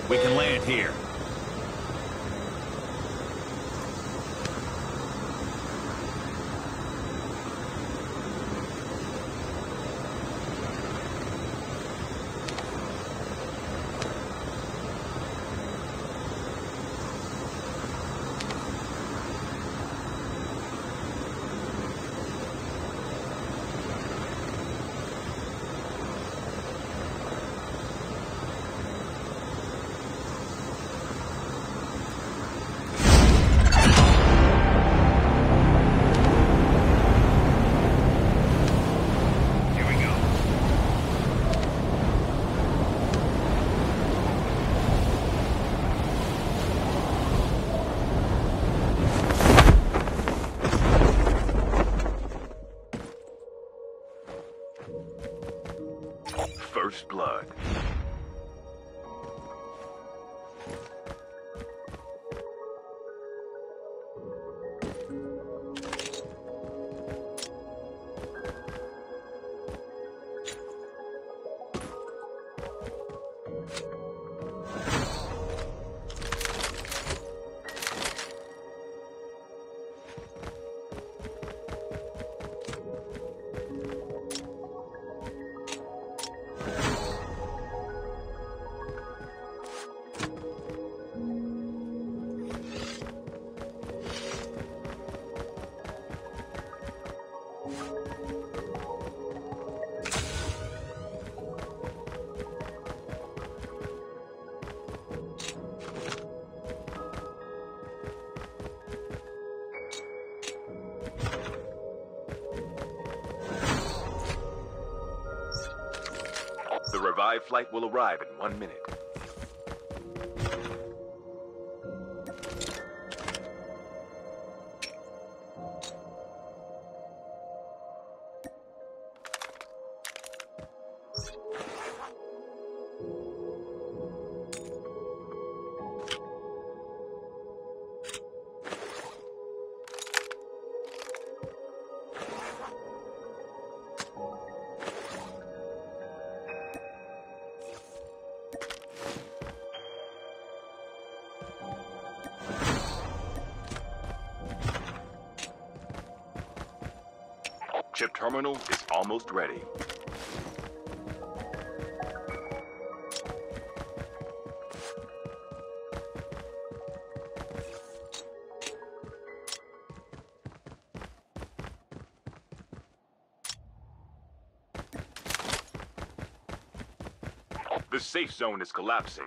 We can land here. First blood. The revived flight will arrive in 1 minute. Chip terminal is almost ready. The safe zone is collapsing.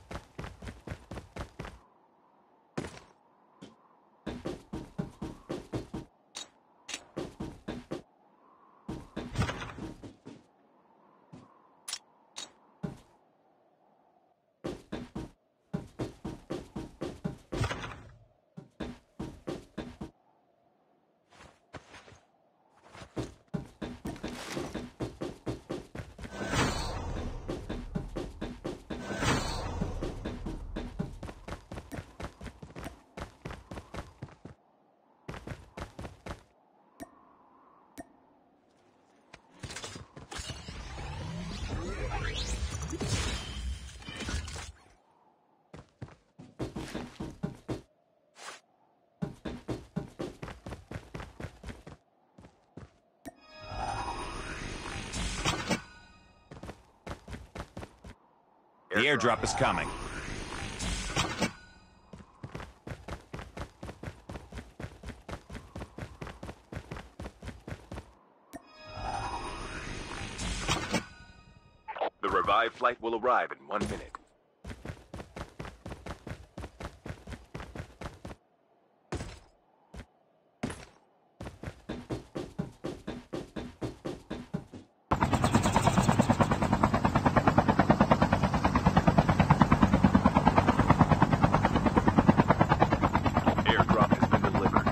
The airdrop is coming. The revived flight will arrive in 1 minute. Airdrop has been delivered.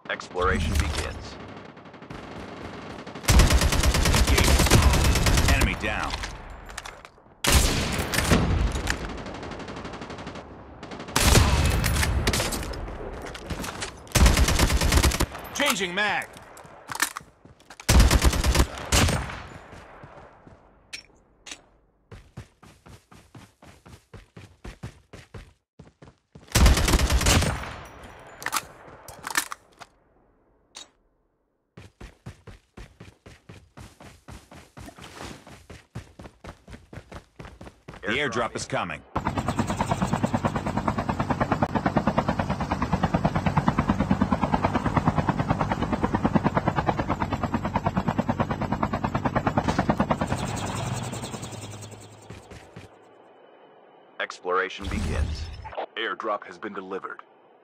Exploration begins. Engaging. Enemy down. Changing mag. The airdrop is coming. Exploration begins. Airdrop has been delivered.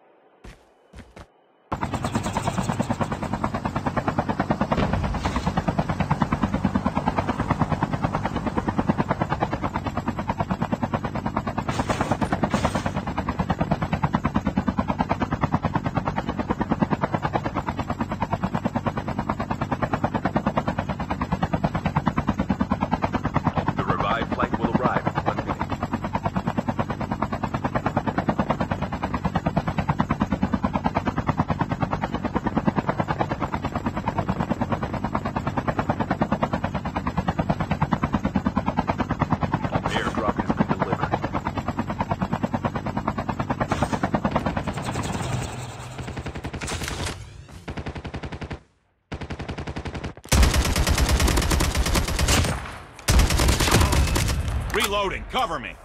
The revived flight will arrive in 1 minute. Airdrop has been delivered. Reloading. Cover me.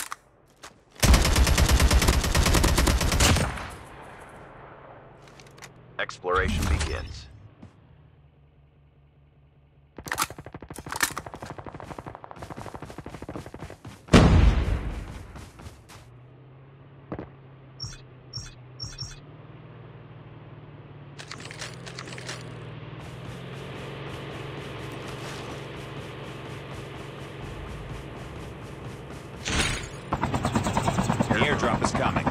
Exploration begins. The airdrop is coming.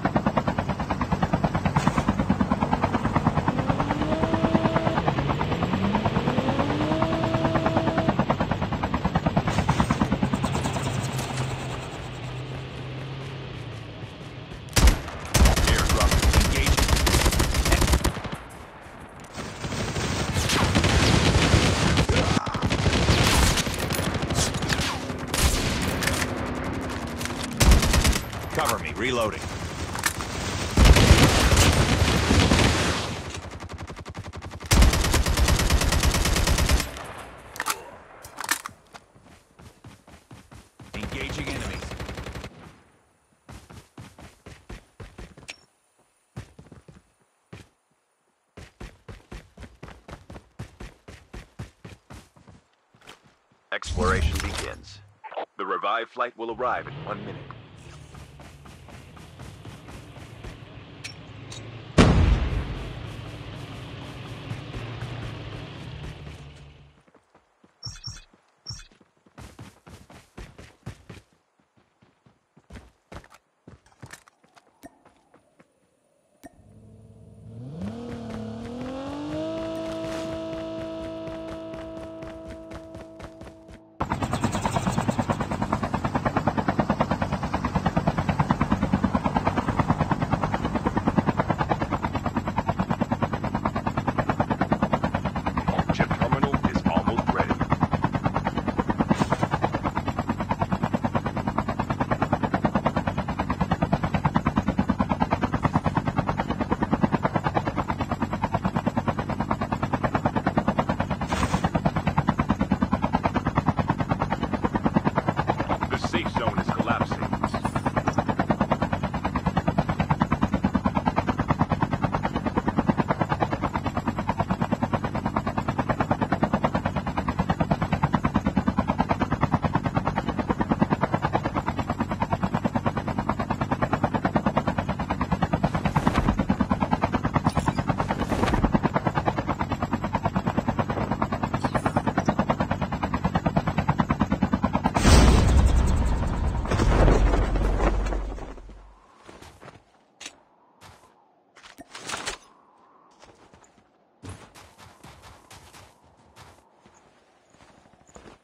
Airdrop engaging. Cover me. Reloading. Engaging enemies. Exploration begins. The revived flight will arrive in 1 minute.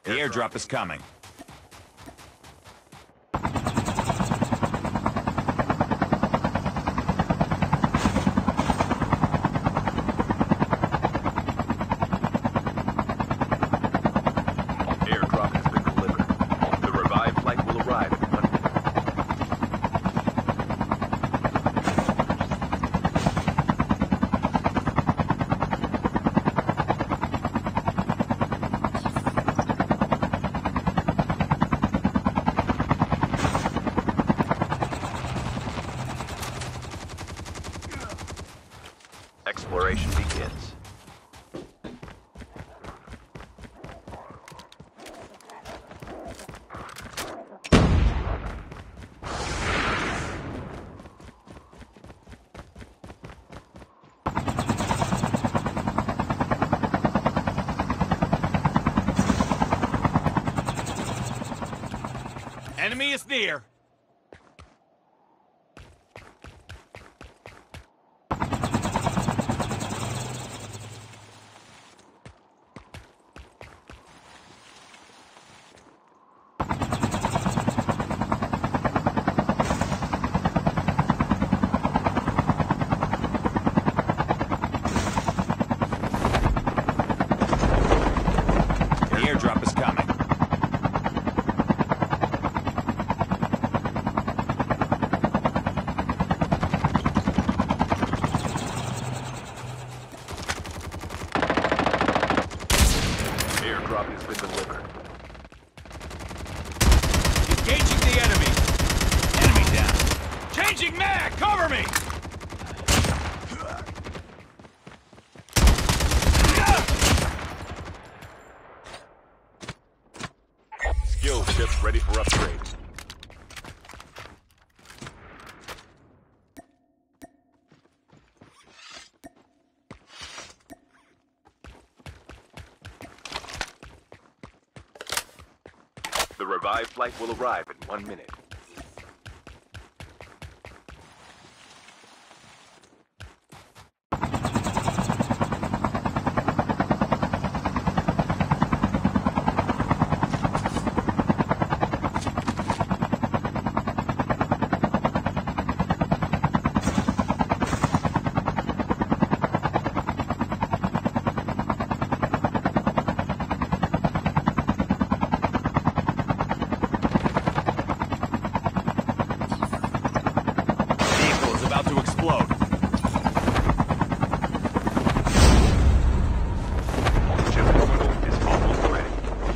The airdrop is coming. Airdrop has been delivered. The revived flight will arrive in 1 minute. Exploration begins. Enemy is near. The airdrop is coming. Airdrop has been delivered. Engaging the enemy. Enemy down. Changing mag! Cover me! Skill chips ready for upgrade. The revived flight will arrive in 1 minute. Vehicle is about to explode. Chip terminal is almost ready.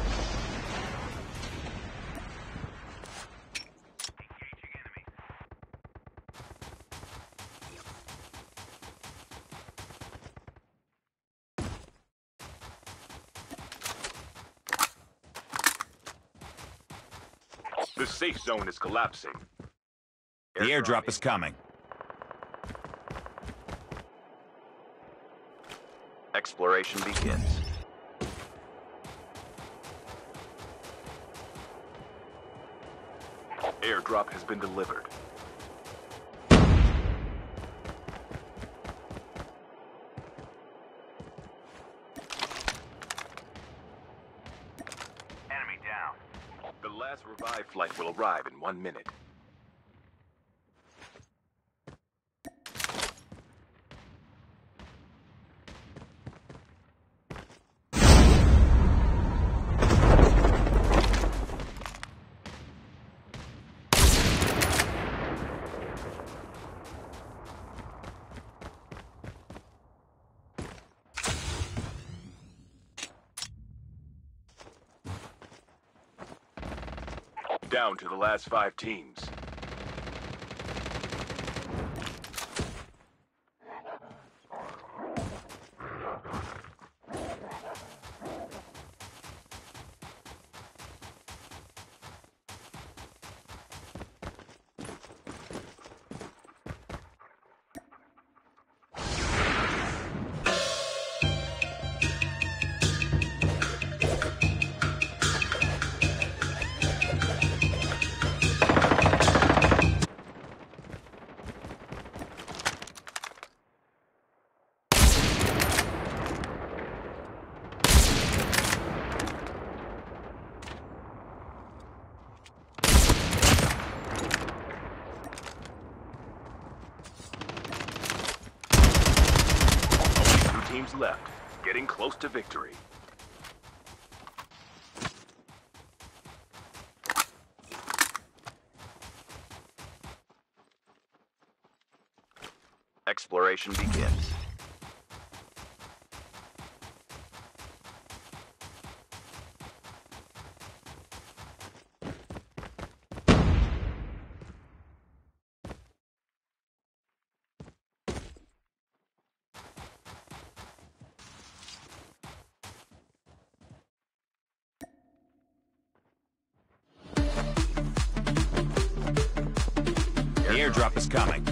The safe zone is collapsing. The airdrop is coming. Exploration begins. Airdrop has been delivered. Enemy down. The last revived flight will arrive in 1 minute. Down to the last 5 teams. left. Getting close to victory. Exploration begins. The airdrop is coming.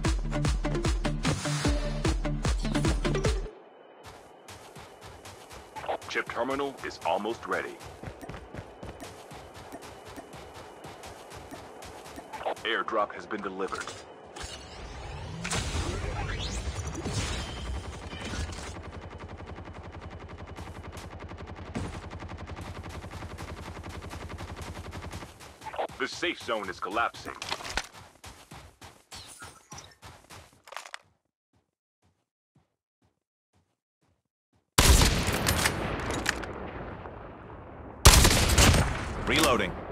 Chip terminal is almost ready. Airdrop has been delivered. The safe zone is collapsing. Reloading.